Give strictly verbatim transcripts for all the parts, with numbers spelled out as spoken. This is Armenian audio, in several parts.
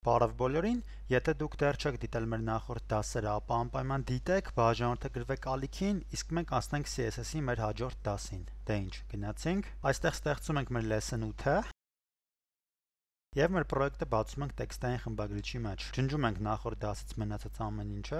Բարև բոլորին, եթե դուք դեռ չեք դիտել մեր նախորդ դասերը, ապա անպայման դիտեք, բաժանորդը գրվեք ալիքին, իսկ մենք անցնենք C S S-ի մեր հաջորդ դասին։ Դե ինչ, գնացինք։ Այստեղ ստեղծում ենք մեր lesson eight-ը եւ մեր պրոյեկտը բացում ենք տեքստային խմբագրիչի մեջ։ Ջնջում ենք նախորդ դասից մնացած ամեն ինչը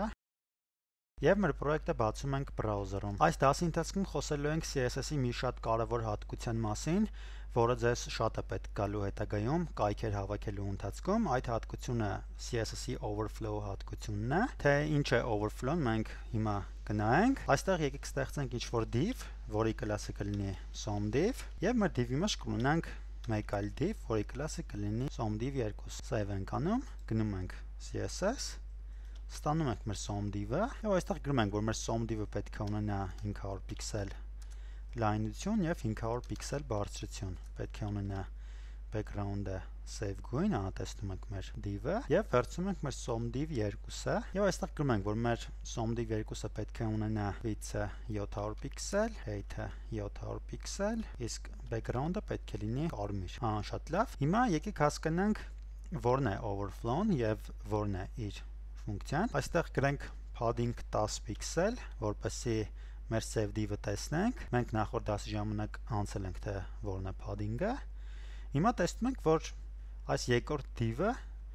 եւ մեր պրոյեկտը բացում ենք բրաուզերում։ Այս դասի ընթացքում խոսելու ենք C S S-ի մի շատ կարևոր հատկության մասին, որը ձեզ շատ է պետք գալու հետագայում կայքեր հավաքելու ընթացքում։ Այդ հատկությունը C S S-ի overflow հատկությունն է։ Թե ինչ է overflow-ն, մենք հիմա գնայինք։ Այստեղ եկեք ստեղծենք ինչ-որ div, որի կլասը կլինի SOMDiv, եւ մեր div-ի մեջ կունենանք մեկ այլ div, որի կլասը կլինի SOMDiv two։ Save ենք անում, գնում ենք C S S, ստանում ենք մեր SOMDiv-ը, եւ այստեղ գրում ենք, որ մեր SOMDiv-ը պետք է ունենա five hundred պիքսել լայնություն եւ five hundred պիքսել բարձրություն։ Պետք է ունենա background-ը save գույն, ահա տեսնում ենք մեր div-ը եւ վերցնում ենք մեր SOMDiv two-ը եւ այստեղ գրում ենք, որ մեր SOMDiv two-ը պետք է ունենա width-ը seven hundred պիքսել, height-ը seven hundred պիքսել, իսկ background-ը պետք է լինի կարմիր։ Ահա շատ լավ։ Հիմա եկեք հասկանանք որն է overflow-ն եւ որն է իր ֆունկցիան։ Այստեղ գրենք padding ten պիքսել, որպեսզի մեր save div-ը տեսնենք։ Մենք նախորդ դասի ժամանակ անցել ենք թե որն է padding-ը։ Հիմա տեսնում ենք, որ այս երկրորդ div-ը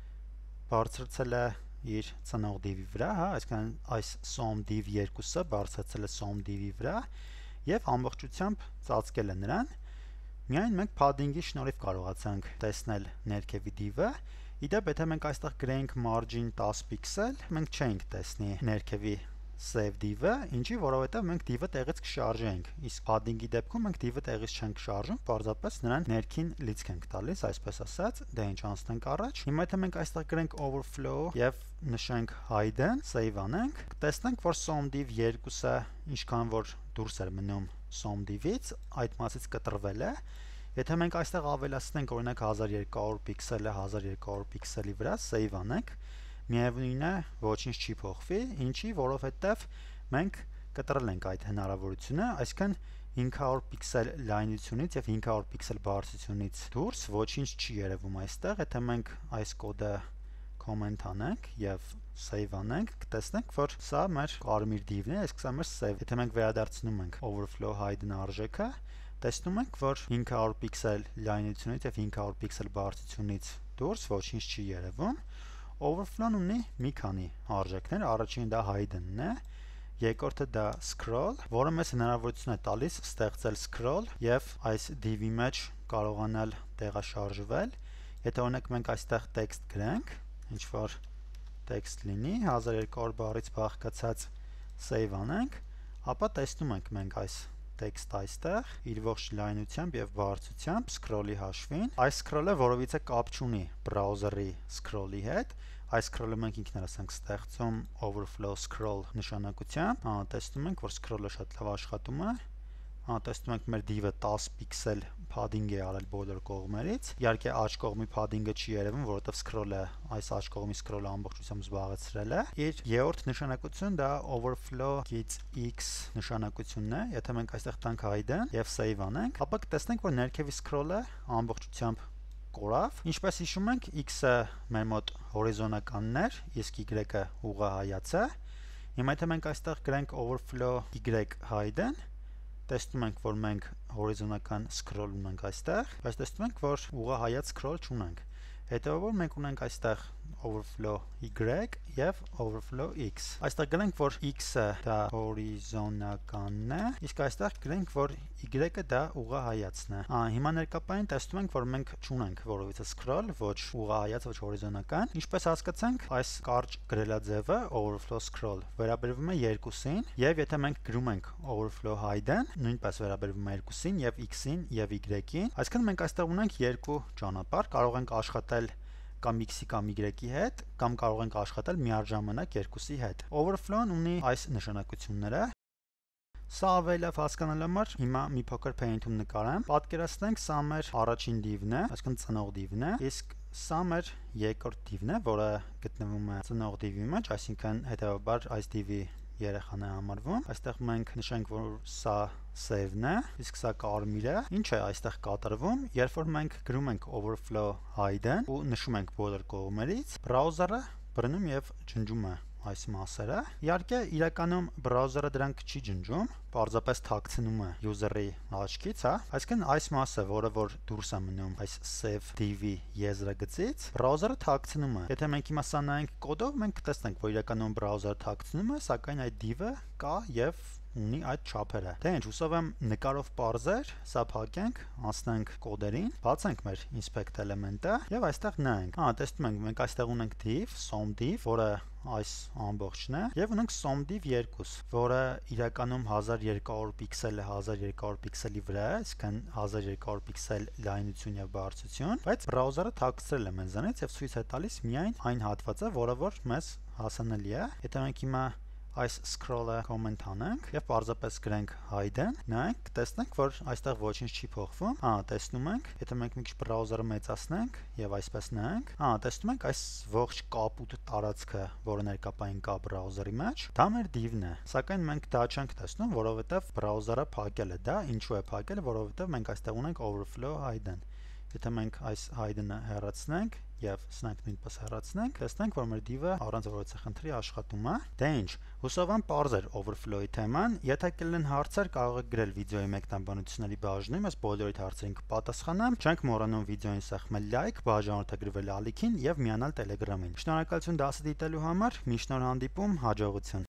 բարձրացել է իր ծնող div-ի վրա, հա, այսինքն այս SOMDiv two-ը բարձրացել է SOMDiv-ի վրա եւ ամբողջությամբ ծածկել է նրան։ Միայն մենք padding-ի շնորհիվ կարողացանք տեսնել ներքևի div-ը։ Իդեպ, եթե մենք այստեղ գրեինք margin ten պիքսել, մենք չէինք տեսնի ներքևի save div-ը, ինչի, որովհետև մենք div-ը տեղից կշարժենք, իսկ padding-ի դեպքում մենք div-ը տեղից չենք շարժում, պարզապես նրան ներքին լիցք ենք տալիս, այսպես ասած, դե ինչ անցնենք առաջ։ Հիմա եթե մենք այստեղ գրենք overflow եւ նշենք hidden, save անենք, կտեսնենք, որ SOMDiv two-ը ինչքան որ դուրս էր մնում SOMDiv-ից, այդ մասից կտրվել է։ Եթե մենք այստեղ ավելացնենք օրինակ twelve hundred պիքսելը twelve hundred պիքսելի վրա, save անենք, միևնույն է, ոչինչ չի փոխվի, ինչի, որովհետև մենք կտրել ենք այդ հնարավորությունը, այսինքն five hundred պիքսել լայնությունից եւ five hundred պիքսել բարձրությունից դուրս ոչինչ չի երևում այստեղ։ Եթե մենք այս կոդը comment անենք եւ save անենք, կտեսնենք, որ սա մեր կարմիր div-ն է, իսկ սա մեր save։ Եթե մենք վերադարձնում ենք overflow hidden արժեքը, տեսնում ենք, որ five hundred պիքսել լայնությունից եւ five hundred պիքսել բարձրությունից դուրս ոչինչ չի երևում։ Overflow-ն ունի մի քանի արժեքներ, առաջինը դա hidden-ն է, երկրորդը դա scroll, որը մեզ հնարավորություն է տալիս ստեղծել scroll եւ այս div-ի մեջ կարողանալ տեղաշարժվել։ Եթե օրինակ մենք այստեղ text գրենք, ինչ որ text լինի, twelve hundred բառից բաղկացած, save անենք, ապա տեսնում ենք մենք այս text այստեղ իր ողջ լայնությամբ եւ բարձրությամբ scroll-ի հաշվին։ Այս scroll-ը որովիցե կապ չունի browser-ի scroll-ի հետ։ Այս scroll-ը մենք ինքներս ենք ստեղծում overflow scroll նշանակությամբ։ Ահա տեսնում ենք, որ scroll-ը շատ լավ աշխատում է։ Ահա տեսնում ենք մեր div-ը ten պիքսել padding է արել բոլոր կողմերից։ Իհարկե աջ կողմի padding-ը չի երևում, որովհետև scroll-ը այս աջ կողմի scroll-ը ամբողջությամբ զբաղեցրել է։ Իր երրորդ նշանակություն դա overflow git x նշանակությունն է։ Եթե մենք այստեղ տանք hidden եւ save անենք, ապա կտեսնենք, որ ներքևի scroll-ը ամբողջությամբ կորավ։ Ինչպես հիշում ենք, x-ը մեր մոտ հորիզոնականն էր, իսկ y-ը ուղղահայաց է։ Հիմա եթե մենք այստեղ գրենք overflow y hidden, տեսնում ենք, որ մենք հորիզոնական scroll ունենք այստեղ, բայց տեսնում ենք, որ ուղղահայաց scroll չունենք։ Հետևաբար մենք ունենք այստեղ overflow y եւ overflow x։ Այստեղ գրենք, որ x-ը դա հորիզոնականն է, իսկ այստեղ գրենք, որ y-ը դա ուղղահայացն է։ Ահա հիմա ներկայապային տեսնում ենք, որ մենք չունենք որովիցե scroll, ոչ ուղղահայաց, ոչ հորիզոնական։ Ինչպես հասկացանք, այս կարճ գրելաձևը overflow scroll վերաբերվում է երկուսին, եւ եթե մենք գրում ենք overflow hidden, նույնպես վերաբերվում է երկուսին, եւ x-ին եւ y-ին։ Այսինքն մենք այստեղ ունենք երկու ճանապարհ, կարող ենք աշխատել կամ x-ի կամ y-ի հետ, կամ կարող ենք աշխատել միաժամանակ երկուսի հետ։ Overflow-ն ունի այս նշանակությունները։ Սա ավելի լավ հասկանալու համար հիմա մի փոքր paint-ում նկարեմ։ Պատկերացնենք, սա մեր առաջին div-ն է, այսինքն ծնող div-ն է, իսկ սա մեր երկրորդ div-ն է, որը գտնվում է ծնող div-ի մեջ, այսինքն հետեւաբար այս div-ի երեխան է համարվում։ Այստեղ մենք նշենք, որ սա save-ն է, իսկ սա կարմիրը։ Ինչ է այստեղ կատարվում, երբ որ մենք գրում ենք overflow hidden ու նշում ենք բոլոր կողմերից, browser-ը բռնում եւ ջնջում է այս մասերը։ Իհարկե, իրականում browser-ը դրանք չի ջնջում, պարզապես թաքցնում է user-ի աչքից, հա։ Այսինքն այս մասը, որը որ դուրս է մնում այս save div-ի եզրագծից, browser-ը թաքցնում է։ Եթե մենք հիմա սա նայենք կոդով, մենք կտեսնենք, որ իրականում browser-ը թաքցնում է, սակայն այդ div-ը կա եւ ունի այդ չափերը։ Դե ինչ, հուսով եմ նկարով պարզեր, սա փակենք, անցնենք կոդերին, բացենք մեր inspect էլեմենտը եւ այստեղ նայենք։ Ահա, տեսնում ենք, մենք այստեղ ունենք div, som div, որը այս ամբողջն է, եւ ունենք som div two, որը իրականում հազար երկու պիքսել է հազար երկու պիքսելի վրա է, այսինքն հազար երկու պիքսել լայնություն եւ բարձրություն, բայց browser-ը թաքցրել է մեզանից եւ ցույց է տալիս միայն այն հատվածը, որը որ մեզ հասանելի է։ Եթե մենք հիմա այս scroll-ը comment անենք եւ պարզապես գրենք hidden, նայենք, տեսնենք, որ այստեղ ոչինչ չի փոխվում։ Ահա, տեսնում ենք, եթե մենք մի քիչ browser-ը մեծացնենք եւ այսպես նայենք, ահա, տեսնում ենք այս ողջ կապույտ տարածքը, որը ներկայապային կա browser-ի մեջ, դա մեր div-ն է։ Սակայն մենք դա չենք տեսնում, որովհետեւ browser-ը փակել է դա, ինչու է փակել, որովհետեւ մենք այստեղ ունենք overflow hidden։ Եթե մենք այս hidden-ը հեռացնենք եւ սնանք նույնպես հեռացնենք, տեսնենք, որ մեր div-ը առանց որևէ խնդրի աշխատում է։ Դե ինչ, հուսով եմ պարզ էր overflow-ի թեման։ Եթե կլինեն հարցեր, կարող եք գրել վիդեոյի մեկնաբանությունների բաժնում, ես բոլորիդ հարցերին կպատասխանեմ։ Չենք մոռանում վիդեոին սեղմել լայք, բաժանորդագրվել ալիքին եւ միանալ Telegram-ին։ Շնորհակալություն դասը դիտելու համար, միշտ նոր հանդիպում, հաջողություն։